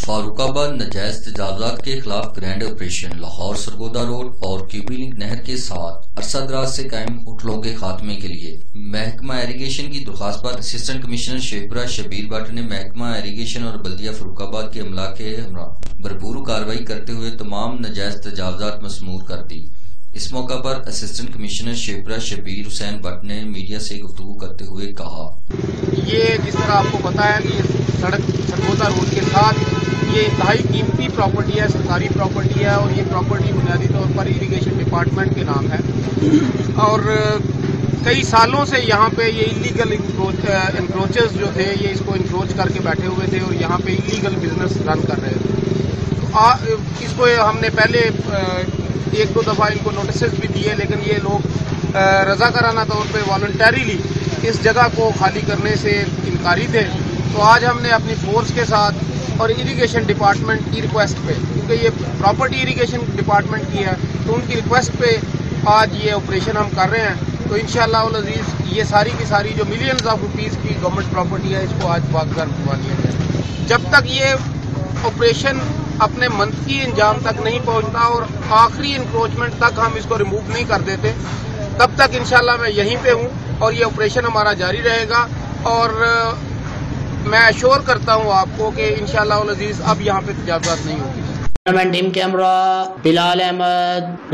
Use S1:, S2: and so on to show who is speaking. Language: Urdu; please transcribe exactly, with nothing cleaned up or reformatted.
S1: فاروق آباد نجائز تجاوزات کے خلاف grand operation Lahore Sargodha road اور کیوبی لنک نہر کے ساتھ عرصہ دراز سے قائم ہوٹلوں کے خاتمے کے لیے محکمہ ایریگیشن کی درخواست پر اسسٹنٹ کمشنر شیخپورہ شبیر بٹ نے محکمہ ایریگیشن اور بلدیہ فاروق آباد کے عملہ کے ہمراہ بھرپور کارروائی کرتے ہوئے تمام نجائز تجاوزات مسمور کر دی۔ اس موقع پر اسسٹنٹ کمشنر شیخپورہ شبیر حسین بٹ نے میڈیا سے گفتگو کرتے ہوئے کہا،
S2: یہ جس طرح آپ کو پتا ہے کہ سڑک سرگودا روڈ کے ساتھ یہ انتہائی قیمتی پراپرٹی ہے، سرکاری پراپرٹی ہے، اور یہ پراپرٹی بنیادی طور پر اریگیشن ڈپارٹمنٹ کے نام ہے، اور کئی سالوں سے یہاں پہ یہ انلیگل انکروچز جو تھے یہ اس کو انکروچ کر کے بیٹھے ہوئے تھے اور یہاں پہ انلیگل بزنس رن کر رہے تھے۔ اس کو ہم نے پہلے ایک دو دفعہ ان کو نوٹسز بھی دیے، لیکن یہ لوگ رضاکارانہ طور پہ والنٹریلی اس جگہ کو خالی کرنے سے انکاری تھے۔ تو آج ہم نے اپنی فورس کے ساتھ اور اریگیشن ڈپارٹمنٹ کی ریکویسٹ پہ، کیونکہ یہ پراپرٹی اریگیشن ڈپارٹمنٹ کی ہے، تو ان کی ریکویسٹ پہ آج یہ آپریشن ہم کر رہے ہیں۔ تو انشاءاللہ العزیز یہ ساری کی ساری جو ملینز آف روپیز کی گورنمنٹ پراپرٹی ہے اس کو آج باغدار کروا لیا جائے۔ جب تک یہ آپریشن اپنے منطقی انجام تک نہیں پہنچتا اور آخری انکروچمنٹ تک ہم اس کو ریموو نہیں کر دیتے، تب تک انشاءاللہ میں یہیں پہ ہوں اور یہ آپریشن ہمارا جاری رہے گا، اور میں ایشور کرتا ہوں آپ کو کہ انشاءاللہ العزیز اب یہاں پہ تجاوزات نہیں ہوگی۔
S3: Team camera Bilal Ahmad.